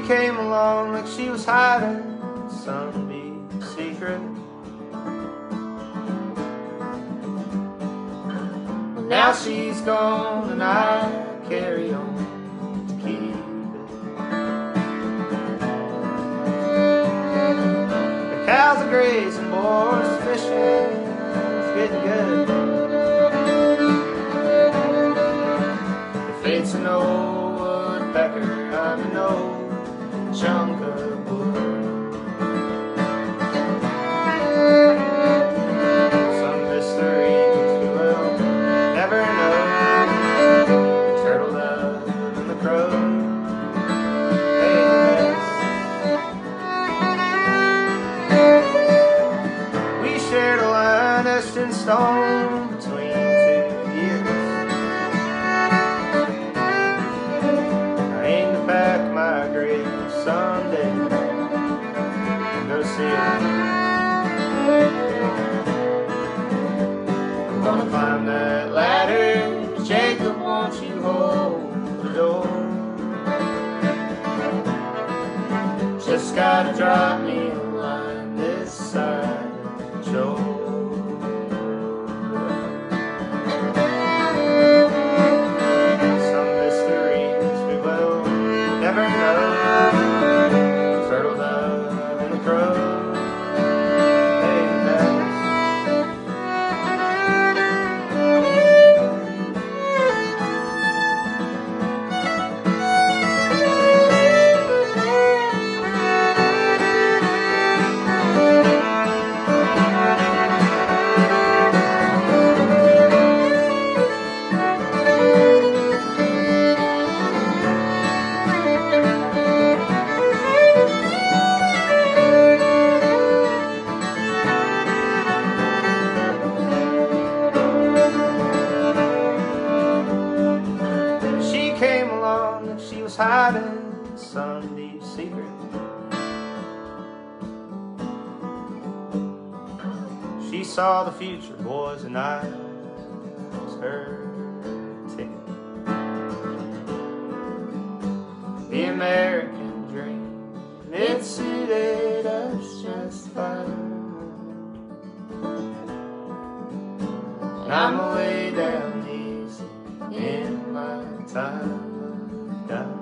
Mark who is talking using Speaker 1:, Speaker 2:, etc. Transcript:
Speaker 1: came along like she was hiding some big secret. Now she's gone and I carry on to keep it. The cows are grazing, boys fishing, it's getting good. If it's an old woodpecker, I'm an old chunk of wood. Some mysteries we will never know. The turtle dove and the crow, they mess. We shared a line etched in stone between two years. I aim to pack my grave someday, go see it. I'm gonna climb that ladder, Jacob, won't you hold the door? Just gotta drop me a line this side of the shore. Some mysteries we will never know. The turtle dove and the crow, they mess. Came along and she was hiding some deep secret. She saw the future, boys, and I was her ticket. The American dream, it suited us just fine. And I'm way down easy in my time down.